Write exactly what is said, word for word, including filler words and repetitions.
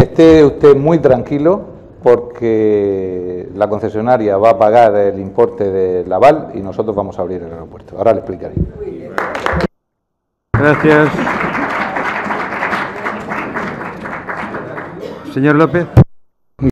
esté usted muy tranquilo porque la concesionaria va a pagar el importe del aval y nosotros vamos a abrir el aeropuerto. Ahora le explicaré. Gracias. Señor López.